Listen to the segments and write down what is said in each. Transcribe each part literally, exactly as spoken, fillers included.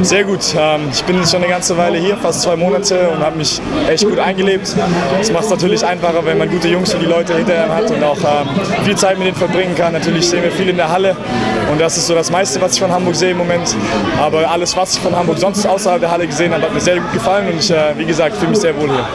Sehr gut. Ich bin schon eine ganze Weile hier, fast zwei Monate, und habe mich echt gut eingelebt. Das macht es natürlich einfacher, wenn man gute Jungs wie die Leute hinter einem hat und auch viel Zeit mit denen verbringen kann. Natürlich sehen wir viel in der Halle und das ist so das meiste, was ich von Hamburg sehe im Moment. Aber alles, was ich von Hamburg sonst außerhalb der Halle gesehen habe, hat mir sehr gut gefallen und ich, wie gesagt, fühle mich sehr wohl hier.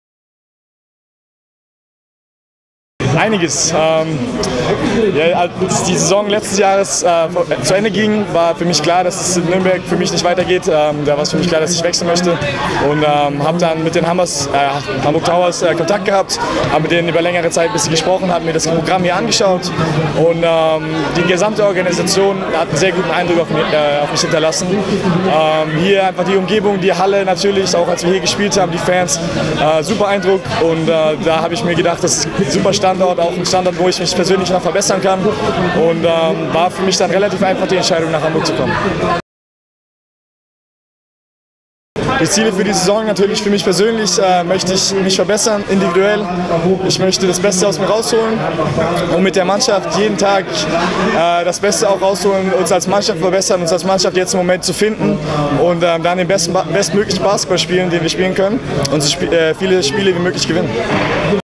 Einiges. Ähm, ja, als die Saison letztes Jahres äh, zu Ende ging, war für mich klar, dass es in Nürnberg für mich nicht weitergeht. Ähm, da war es für mich klar, dass ich wechseln möchte und ähm, habe dann mit den Hammers, äh, Hamburg Towers äh, Kontakt gehabt, habe mit denen über längere Zeit ein bisschen gesprochen, habe mir das Programm hier angeschaut und ähm, die gesamte Organisation hat einen sehr guten Eindruck auf mich, äh, auf mich hinterlassen. Ähm, hier einfach die Umgebung, die Halle natürlich, auch als wir hier gespielt haben, die Fans, äh, super Eindruck und äh, da habe ich mir gedacht, das ist ein super Standort, auch ein Standort, wo ich mich persönlich noch verbessern kann und ähm, war für mich dann relativ einfach die Entscheidung, nach Hamburg zu kommen. Die Ziele für die Saison natürlich für mich persönlich äh, möchte ich mich verbessern, individuell. Ich möchte das Beste aus mir rausholen und mit der Mannschaft jeden Tag äh, das Beste auch rausholen, uns als Mannschaft verbessern, uns als Mannschaft jetzt im Moment zu finden und äh, dann den besten, bestmöglichen Basketball spielen, den wir spielen können und so sp äh, viele Spiele wie möglich gewinnen.